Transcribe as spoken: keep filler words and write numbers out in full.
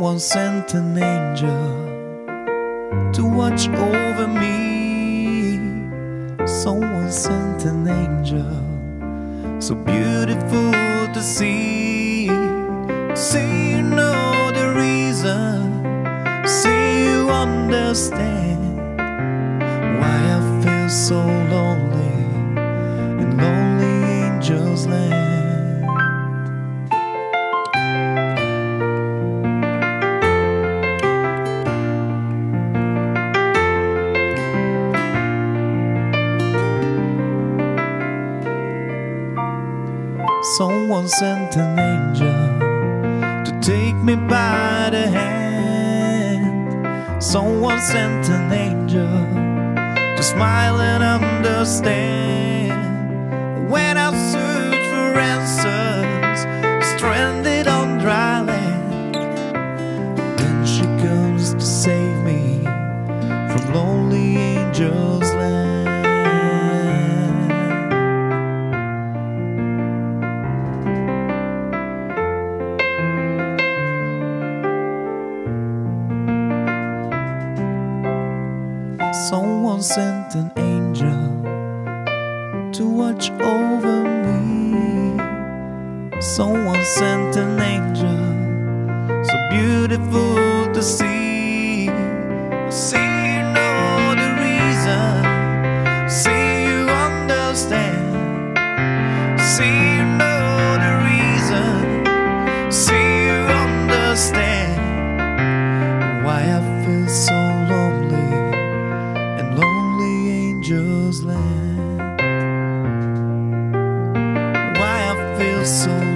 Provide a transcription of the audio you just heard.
Someone sent an angel to watch over me. Someone sent an angel so beautiful to see. Say you know the reason, say you understand why I feel so lonely in lonely angels' land. Someone sent an angel to take me by the hand. Someone sent an angel to smile and understand. When I search for answers, stranded on dry land, then she comes to save me from lonely angels' land. Someone sent an angel to watch over me. Someone sent an angel so beautiful to see. Say you know the reason, say you understand. Say you know the reason, say you understand why I feel so lonely in lonely angels' land. Why I feel so